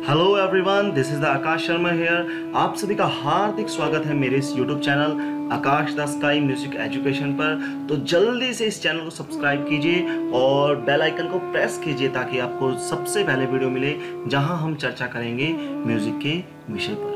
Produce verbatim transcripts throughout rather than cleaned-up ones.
Hello everyone, this is the Aakash Sharma here. आप सभी का हार्दिक स्वागत है मेरे इस YouTube channel Aakash the sky music education पर। तो जल्दी से इस चैनल को सब्सक्राइब कीजिए और बेल आइकन को प्रेस कीजिए ताकि आपको सबसे पहले वीडियो मिले जहां हम चर्चा करेंगे म्यूजिक के विषय पर।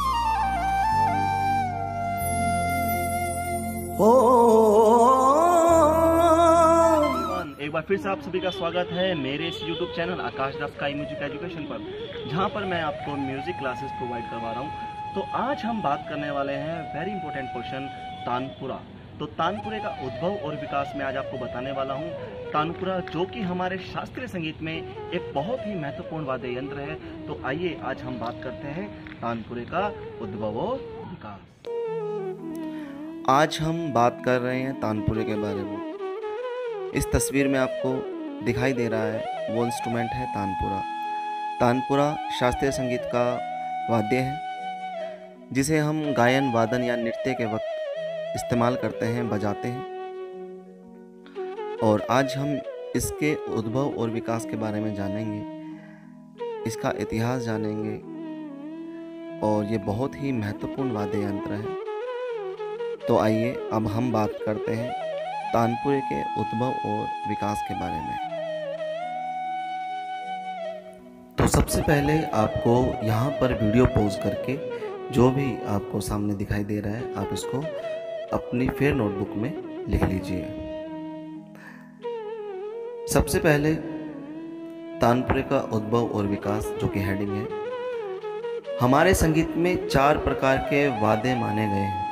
एक बार फिर से आप सभी का स्वागत है मेरे इस YouTube channel Aakash the sky music education पर, जहां पर मैं आपको म्यूजिक क्लासेस प्रोवाइड करवा रहा हूं। तो आज हम बात करने वाले हैं वेरी इंपॉर्टेंट क्वेश्चन तानपुरा। तो तानपुरे का उद्भव और विकास में आज आपको बताने वाला हूं। तानपुरा जो कि हमारे शास्त्रीय संगीत में एक बहुत ही महत्वपूर्ण वाद्य यंत्र है। तो आइए आज हम बात करते हैं तानपुरे का उद्भव और विकास। आज हम बात कर रहे हैं तानपुरे के बारे में। इस तस्वीर में आपको दिखाई दे रहा है वो इंस्ट्रूमेंट है तानपुरा। तानपुरा शास्त्रीय संगीत का वाद्य है जिसे हम गायन, वादन या नृत्य के वक्त इस्तेमाल करते हैं, बजाते हैं। और आज हम इसके उद्भव और विकास के बारे में जानेंगे, इसका इतिहास जानेंगे और ये बहुत ही महत्वपूर्ण वाद्य यंत्र है। तो आइए अब हम बात करते हैं तानपुरे के उद्भव और विकास के बारे में। तो सबसे पहले आपको यहाँ पर वीडियो पॉज करके जो भी आपको सामने दिखाई दे रहा है आप इसको अपनी फेयर नोटबुक में लिख लीजिए। सबसे पहले तानपुरे का उद्भव और विकास जो कि हेडिंग है। हमारे संगीत में चार प्रकार के वाद्य माने गए हैं: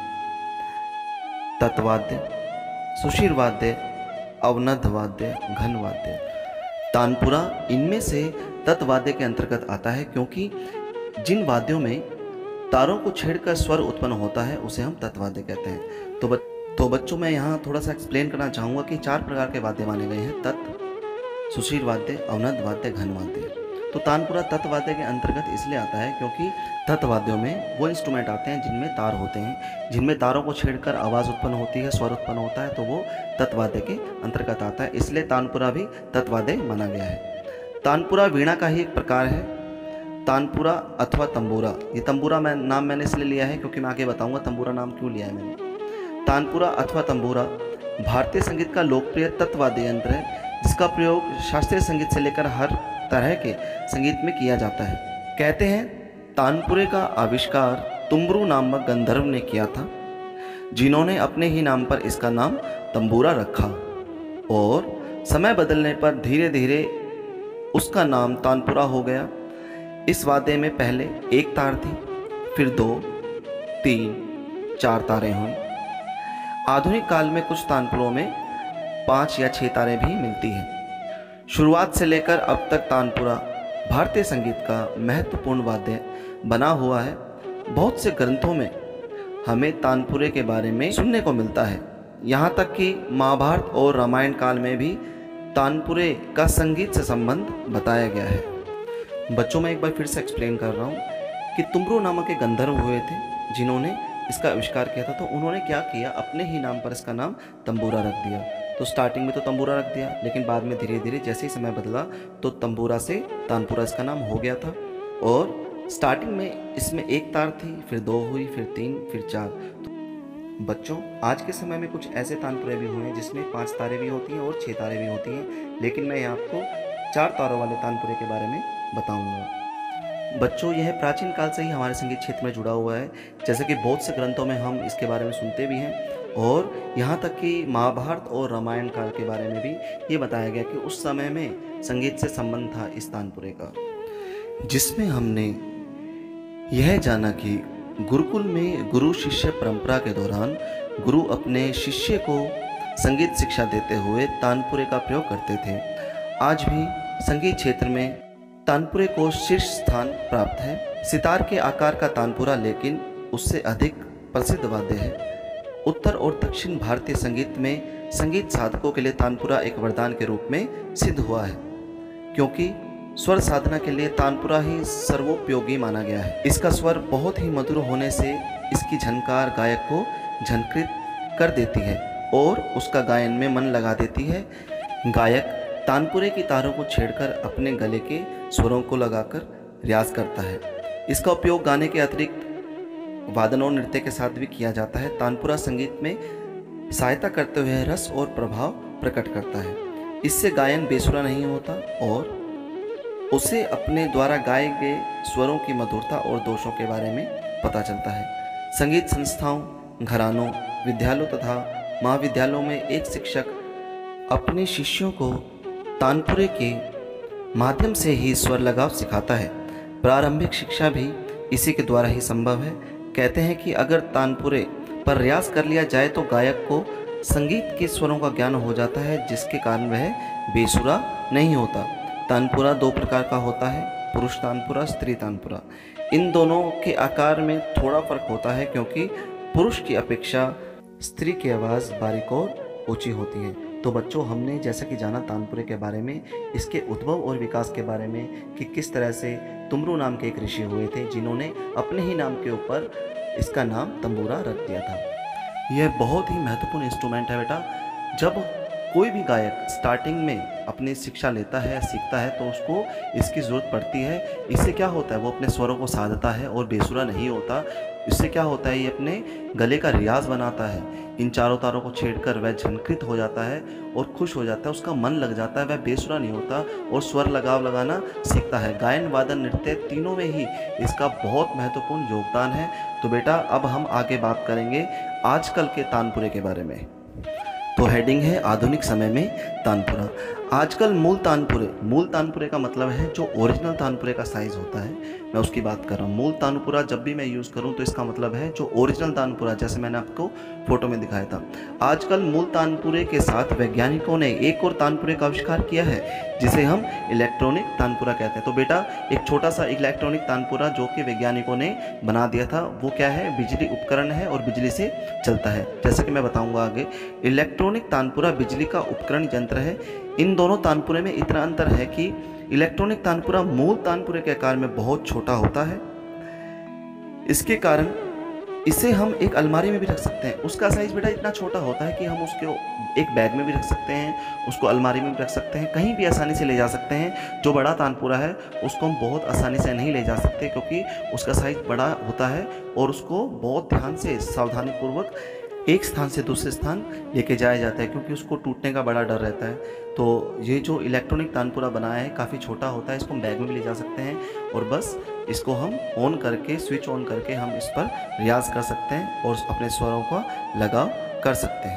तत्वाद्य, सुशीर वाद्य, अवनद्ध वाद्य, घन वाद्य। तानपुरा इनमें से तत्वाद्य के अंतर्गत आता है क्योंकि जिन वाद्यों में तारों को छेड़कर स्वर उत्पन्न होता है उसे हम तत्वाद्य कहते हैं। तो, ब, तो बच्चों मैं यहाँ थोड़ा सा एक्सप्लेन करना चाहूँगा कि चार प्रकार के वाद्य माने गए हैं: तत्, सुशीर वाद्य, अवनद्ध वाद्य, घन वाद्य। तो तानपुरा तत्वाद्य के अंतर्गत इसलिए आता है क्योंकि तत्वाद्यों में वो इंस्ट्रूमेंट आते हैं जिनमें तार होते हैं, जिनमें तारों को छेड़कर आवाज़ उत्पन्न होती है, स्वर उत्पन्न होता है, तो वो तत्वाद्य के अंतर्गत आता है। इसलिए तानपुरा भी तत्वाद्य माना गया है। तानपुरा वीणा का ही एक प्रकार है। तानपुरा अथवा तंबूरा, ये तंबूरा मैं नाम मैंने इसलिए लिया है क्योंकि मैं आगे बताऊंगा तंबूरा नाम क्यों लिया है मैंने। तानपुरा अथवा तंबूरा भारतीय संगीत का लोकप्रिय तत्वाद्य यंत्र है जिसका प्रयोग शास्त्रीय संगीत से लेकर हर तरह के संगीत में किया जाता है। कहते हैं तानपुरे का आविष्कार तुम्बरू नामक गंधर्व ने किया था, जिन्होंने अपने ही नाम पर इसका नाम तंबूरा रखा और समय बदलने पर धीरे धीरे उसका नाम तानपुरा हो गया। इस वाद्य में पहले एक तार थी, फिर दो, तीन, चार तारें हुई। आधुनिक काल में कुछ तानपुरों में पाँच या छः तारें भी मिलती हैं। शुरुआत से लेकर अब तक तानपुरा भारतीय संगीत का महत्वपूर्ण वाद्य बना हुआ है। बहुत से ग्रंथों में हमें तानपुरे के बारे में सुनने को मिलता है। यहाँ तक कि महाभारत और रामायण काल में भी तानपुरे का संगीत से संबंध बताया गया है। बच्चों मैं एक बार फिर से एक्सप्लेन कर रहा हूँ कि तुम्बरू नामक एक गंधर्व हुए थे जिन्होंने इसका आविष्कार किया था। तो उन्होंने क्या किया, अपने ही नाम पर इसका नाम तंबूरा रख दिया। तो स्टार्टिंग में तो तंबूरा रख दिया, लेकिन बाद में धीरे धीरे जैसे ही समय बदला तो तंबूरा से तानपुरा इसका नाम हो गया था। और स्टार्टिंग में इसमें एक तार थी, फिर दो हुई, फिर तीन, फिर चार। तो बच्चों आज के समय में कुछ ऐसे तानपुरे भी हुए हैं जिसमें पांच तारें भी होती हैं और छह तारें भी होती हैं, लेकिन मैं यहाँ आपको चार तारों वाले तानपुरे के बारे में बताऊँगा। बच्चों यह प्राचीन काल से ही हमारे संगीत क्षेत्र में जुड़ा हुआ है, जैसे कि बहुत से ग्रंथों में हम इसके बारे में सुनते भी हैं। और यहाँ तक कि महाभारत और रामायण काल के बारे में भी ये बताया गया कि उस समय में संगीत से संबंध था इस तानपुरे का, जिसमें हमने यह जाना कि गुरुकुल में गुरु शिष्य परंपरा के दौरान गुरु अपने शिष्य को संगीत शिक्षा देते हुए तानपुरे का प्रयोग करते थे। आज भी संगीत क्षेत्र में तानपुरे को शीर्ष स्थान प्राप्त है। सितार के आकार का तानपुरा लेकिन उससे अधिक प्रसिद्ध वाद्य है। उत्तर और दक्षिण भारतीय संगीत में संगीत साधकों के लिए तानपुरा एक वरदान के रूप में सिद्ध हुआ है, क्योंकि स्वर साधना के लिए तानपुरा ही सर्वोपयोगी माना गया है। इसका स्वर बहुत ही मधुर होने से इसकी झनकार गायक को झनकृत कर देती है और उसका गायन में मन लगा देती है। गायक तानपुरे की तारों को छेड़कर अपने गले के स्वरों को लगाकर रियाज करता है। इसका उपयोग गाने के अतिरिक्त वादन और नृत्य के साथ भी किया जाता है। तानपुरा संगीत में सहायता करते हुए रस और प्रभाव प्रकट करता है। इससे गायन बेसुरा नहीं होता और उसे अपने द्वारा गाए गए स्वरों की मधुरता और दोषों के बारे में पता चलता है। संगीत संस्थाओं, घरानों, विद्यालयों तथा महाविद्यालयों में एक शिक्षक अपने शिष्यों को तानपुरे के माध्यम से ही स्वर लगाव सिखाता है। प्रारंभिक शिक्षा भी इसी के द्वारा ही संभव है। कहते हैं कि अगर तानपुरे पर रियाज कर लिया जाए तो गायक को संगीत के स्वरों का ज्ञान हो जाता है, जिसके कारण वह बेसुरा नहीं होता। तानपुरा दो प्रकार का होता है, पुरुष तानपुरा, स्त्री तानपुरा। इन दोनों के आकार में थोड़ा फर्क होता है क्योंकि पुरुष की अपेक्षा स्त्री की आवाज़ बारीक और ऊंची होती है। तो बच्चों, हमने जैसा कि जाना तानपुरे के बारे में, इसके उद्भव और विकास के बारे में कि किस तरह से तुमरू नाम के एक ऋषि हुए थे जिन्होंने अपने ही नाम के ऊपर इसका नाम तंबूरा रख दिया था। यह बहुत ही महत्वपूर्ण इंस्ट्रूमेंट है बेटा। जब कोई भी गायक स्टार्टिंग में अपनी शिक्षा लेता है, सीखता है, तो उसको इसकी ज़रूरत पड़ती है। इससे क्या होता है, वो अपने स्वरों को साधता है और बेसुरा नहीं होता। इससे क्या होता है, ये अपने गले का रियाज बनाता है। इन चारों तारों को छेड़कर वह झंकृत हो जाता है और खुश हो जाता है, उसका मन लग जाता है, वह बेसुरा नहीं होता और स्वर लगाव लगाना सीखता है। गायन, वादन, नृत्य तीनों में ही इसका बहुत महत्वपूर्ण योगदान है। तो बेटा, अब हम आगे बात करेंगे आजकल के तानपुरे के बारे में। तो हेडिंग है आधुनिक समय में तानपुरा। आजकल मूल तानपुरे, मूल तानपुरे का मतलब है जो ओरिजिनल तानपुरे का साइज़ होता है, मैं उसकी बात कर रहा हूँ। मूल तानपुरा जब भी मैं यूज़ करूँ तो इसका मतलब है जो ओरिजिनल तानपुरा, जैसे मैंने आपको फोटो में दिखाया था। आजकल मूल तानपुरे के साथ वैज्ञानिकों ने एक और तानपुरे का आविष्कार किया है जिसे हम इलेक्ट्रॉनिक तानपुरा कहते हैं। तो बेटा, एक छोटा सा इलेक्ट्रॉनिक तानपुरा जो कि वैज्ञानिकों ने बना दिया था, वो क्या है, बिजली उपकरण है और बिजली से चलता है। जैसा कि मैं बताऊंगा आगे। इलेक्ट्रॉनिक तानपुरा बिजली का उपकरण यंत्र है। इन दोनों तानपुरे में इतना अंतर है कि इलेक्ट्रॉनिक तानपुरा मूल तानपुरे के आकार में बहुत छोटा होता है। इसके कारण इसे हम एक अलमारी में भी रख सकते हैं। उसका साइज बेटा इतना छोटा होता है कि हम उसको एक बैग में भी रख सकते हैं, उसको अलमारी में भी रख सकते हैं, कहीं भी आसानी से ले जा सकते हैं। जो बड़ा तानपुरा है उसको हम बहुत आसानी से नहीं ले जा सकते क्योंकि उसका साइज बड़ा होता है और उसको बहुत ध्यान से, सावधानीपूर्वक एक स्थान से दूसरे स्थान लेके जाया जाता है क्योंकि उसको टूटने का बड़ा डर रहता है। तो ये जो इलेक्ट्रॉनिक तानपुरा बनाया है काफ़ी छोटा होता है, इसको हम बैग में भी ले जा सकते हैं और बस इसको हम ऑन करके, स्विच ऑन करके हम इस पर रियाज कर सकते हैं और अपने स्वरों का लगाव कर सकते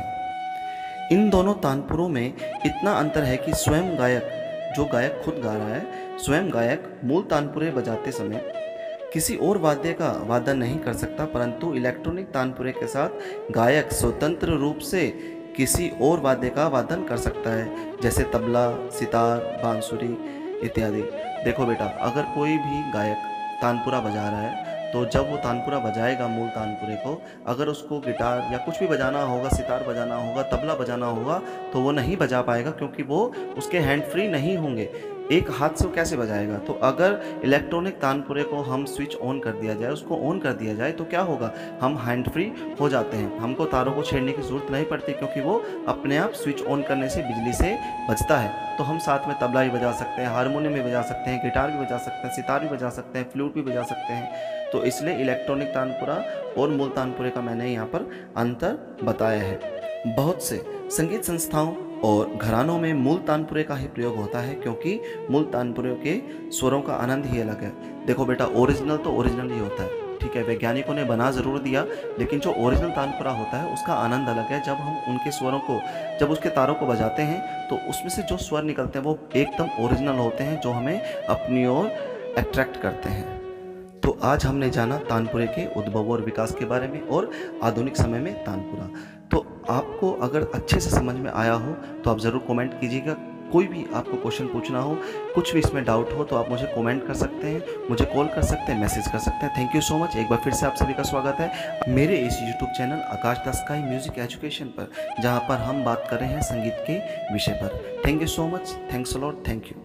हैं। इन दोनों तानपुरों में इतना अंतर है कि स्वयं गायक, जो गायक खुद गा रहा है, स्वयं गायक मूल तानपुरे बजाते समय किसी और वाद्य का वादन नहीं कर सकता, परंतु इलेक्ट्रॉनिक तानपुरे के साथ गायक स्वतंत्र रूप से किसी और वाद्य का वादन कर सकता है, जैसे तबला, सितार, बांसुरी इत्यादि। देखो बेटा, अगर कोई भी गायक तानपुरा बजा रहा है तो जब वो तानपुरा बजाएगा मूल तानपुरे को, अगर उसको गिटार या कुछ भी बजाना होगा, सितार बजाना होगा, तबला बजाना होगा, तो वो नहीं बजा पाएगा क्योंकि वो उसके हैंड फ्री नहीं होंगे। एक हाथ से वो कैसे बजाएगा? तो अगर इलेक्ट्रॉनिक तानपुरे को हम स्विच ऑन कर दिया जाए, उसको ऑन कर दिया जाए, तो क्या होगा, हम हैंड फ्री हो जाते हैं। हमको तारों को छेड़ने की ज़रूरत नहीं पड़ती क्योंकि वो अपने आप स्विच ऑन करने से बिजली से बजता है। तो हम साथ में तबला भी बजा सकते हैं, हारमोनियम भी बजा सकते हैं, गिटार भी बजा सकते हैं, सितार भी बजा सकते हैं, फ्लूट भी बजा सकते हैं। तो इसलिए इलेक्ट्रॉनिक तानपुरा और मूल तानपुरे का मैंने यहाँ पर अंतर बताया है। बहुत से संगीत संस्थाओं और घरानों में मूल तानपुरे का ही प्रयोग होता है क्योंकि मूल तानपुरे के स्वरों का आनंद ही अलग है। देखो बेटा, ओरिजिनल तो ओरिजिनल ही होता है, ठीक है, वैज्ञानिकों ने बना ज़रूर दिया, लेकिन जो ओरिजिनल तानपुरा होता है उसका आनंद अलग है। जब हम उनके स्वरों को, जब उसके तारों को बजाते हैं तो उसमें से जो स्वर निकलते हैं वो एकदम ओरिजिनल होते हैं, जो हमें अपनी ओर अट्रैक्ट करते हैं। तो आज हमने जाना तानपुरे के उद्भव और विकास के बारे में और आधुनिक समय में तानपुरा। तो आपको अगर अच्छे से समझ में आया हो तो आप ज़रूर कमेंट कीजिएगा। कोई भी आपको क्वेश्चन पूछना हो, कुछ भी इसमें डाउट हो, तो आप मुझे कमेंट कर सकते हैं, मुझे कॉल कर सकते हैं, मैसेज कर सकते हैं। Thank you so much. एक बार फिर से आप सभी का स्वागत है मेरे इस YouTube channel Aakash the sky music education पर, जहां पर हम बात कर रहे हैं संगीत के विषय पर। Thank you so much. Thanks a lot. Thank you.